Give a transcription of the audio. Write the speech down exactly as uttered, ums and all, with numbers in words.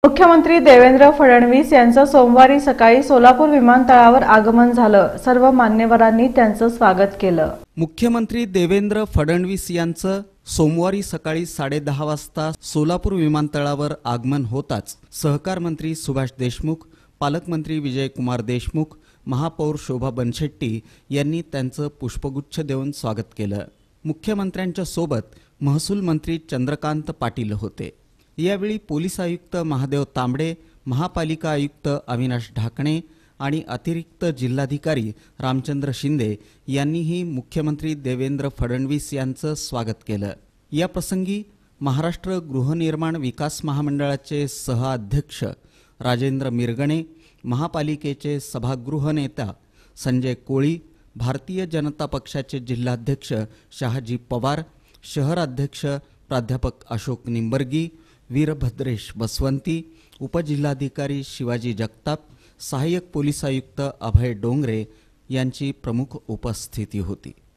मुख्यमंत्री देवेंद्र फडणवीस यांचं सोमवारी सकाळी सोलापूर विमानतळावर आगमन झालं। सर्व मान्यवरांनी त्यांचं स्वागत केलं। मुख्यमंत्री देवेंद्र फडणवीस यांचं सोमवारी सकाळी साडेदहा वाजता सोलापूर विमानतळावर आगमन होताच सहकार मंत्री सुभाष देशमुख, पालकमंत्री विजयकुमार देशमुख, महापौर शोभा बनशेट्टी यांनी त्यांचं पुष्पगुच्छ देऊन स्वागत केलं। मुख्यमंत्र्यांच्या सोबत महसूल मंत्री चंद्रकांत पाटील होते। यावेळी पोलीस आयुक्त महादेव तांबडे, महापालिका आयुक्त अविनाश ढाकणे आणि अतिरिक्त जिल्हाधिकारी रामचंद्र शिंदे यांनीही मुख्यमंत्री देवेंद्र फडणवीस यांचं स्वागत केलं। या प्रसंगी महाराष्ट्र गृहनिर्माण विकास महामंडळाचे सहअध्यक्ष राजेंद्र मिरगणे, महापालिकेचे सभागृह नेता संजय कोळी, भारतीय जनता पक्षाचे जिल्हाध्यक्ष शहाजी पवार, शहराध्यक्ष प्राध्यापक अशोक निंबर्गी, वीरभद्रेश बसवंती, उपजिल्हाधिकारी शिवाजी जगताप, सहाय्यक पोलीस आयुक्त अभय डोंगरे यांची प्रमुख उपस्थिती होती।